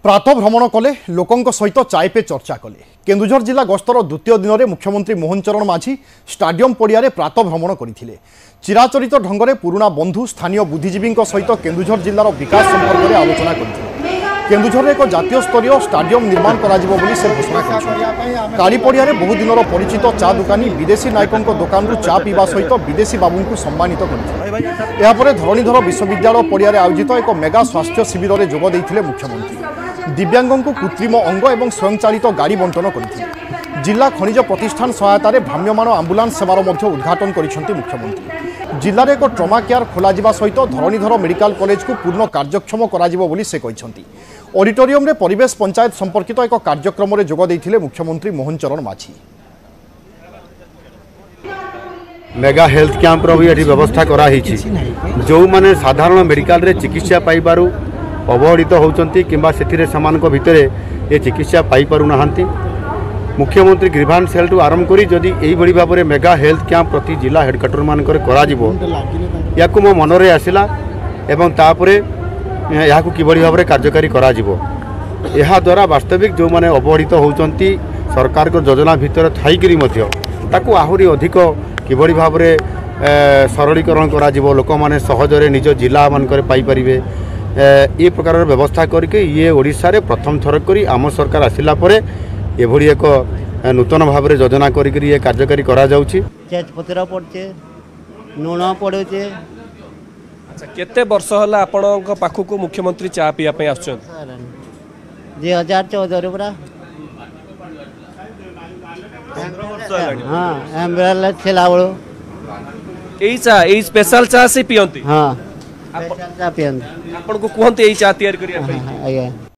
प्रातः भ्रमण कले लोकों सहित चाय पे चर्चा कले। केन्दुझर जिला गस्तर द्वितीय दिन में मुख्यमंत्री मोहन माझी स्टाडियम पड़िया प्रातः भ्रमण करते चिराचरित ढंग से पुराणा बंधु स्थानीय बुद्धिजीवी सहित केन्दुझर जिलार विकास संपर्क में आलोचना करते। केन्दुझर एक जातीय स्तरीय स्टाडियम निर्माण करा जिवो बोली से घोषणा कर कालीपड़िया बहु दिन परिचित चा दुकानी विदेशी नायकों दुकान चा पीवा सहित विदेशी बाबू को सम्मानित करते। धरणीधर विश्वविद्यालय पड़िया आयोजित एक मेगा स्वास्थ्य शिविर में जोग देते मुख्यमंत्री। दिव्यांगों को कृत्रिम अंग और स्वयंचालित गाड़ी बंटन करते। जिला खनिज प्रतिष्ठान सहायतार भ्राम्यमाण आम्बुलांस सेवार उद्घाटन करिसेंति मुख्यमंत्री। जिले में एक ट्रमा केयर खोल सहित धरणीधर मेडिकल कॉलेज को पूर्ण कार्यक्षम कर से कहते। ऑडिटोरियम रे परिवेश पंचायत संपर्कित एक कार्यक्रम में जोग देते मुख्यमंत्री मोहन माझी। मेगा हेल्थ कैंप भी ये व्यवस्था कराई जो माने साधारण मेडिकल रे चिकित्सा पाइबारु अवहेलित होती कि भितर ये चिकित्सा पाइपारू ना। मुख्यमंत्री ग्रीवांस सेल आरंभ करी जदि यही भाव में मेगा हेल्थ कैंप प्रति जिला हेडक्वार्टर मानक या मो मनरे आसला एवं तापरे या किभली भाव में कार्यकारी करा द्वारा वास्तविक जो माने अवहेलित होती सरकार को योजना भितर थाईकरी ताकू आहुरी अधिक किभली भाव में सरलीकरण करा लोक माने सहजरे निज जिला मानक पाइपारे ये प्रकार व्यवस्था करके ये ओडिशा रे प्रथम थर करी आम सरकार आसिला परे एभली एक नूतन भाव में योजना करी ये कार्यकारी करा जाउछि। तेजपत्र पड़े लुण पड़े। अच्छा केते वर्ष होला आपनक पाखु मुख्यमंत्री चा पिया पे आछन? 2014 पूरा। हां एम्ब्रेला छला बळो एई स्पेशल चा से पियंती। हां स्पेशल चा पियंती। आपन को कहते एई चा तैयार करिया पे।